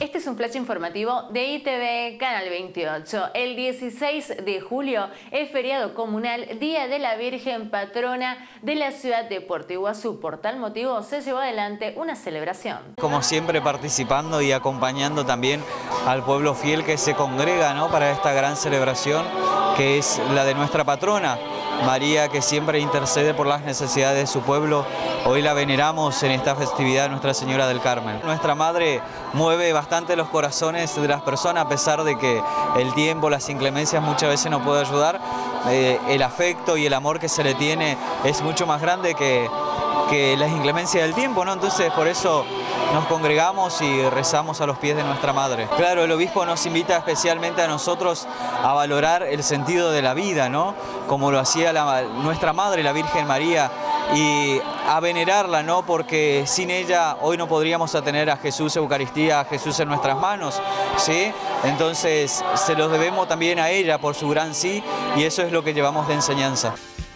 Este es un flash informativo de ITV Canal 28. El 16 de julio es feriado comunal, Día de la Virgen Patrona de la ciudad de Puerto Iguazú. Por tal motivo se llevó adelante una celebración. Como siempre, participando y acompañando también al pueblo fiel que se congrega, ¿no?, para esta gran celebración que es la de nuestra patrona, María, que siempre intercede por las necesidades de su pueblo. Hoy la veneramos en esta festividad, Nuestra Señora del Carmen. Nuestra Madre mueve bastante los corazones de las personas, a pesar de que el tiempo, las inclemencias muchas veces no puede ayudar. El afecto y el amor que se le tiene es mucho más grande que las inclemencias del tiempo, ¿no? Entonces, por eso nos congregamos y rezamos a los pies de nuestra Madre. Claro, el obispo nos invita especialmente a nosotros a valorar el sentido de la vida, ¿no?, como lo hacía nuestra Madre, la Virgen María, y a venerarla, ¿no?, porque sin ella hoy no podríamos tener a Jesús Eucaristía, a Jesús en nuestras manos, ¿sí? Entonces se los debemos también a ella por su gran sí, y eso es lo que llevamos de enseñanza.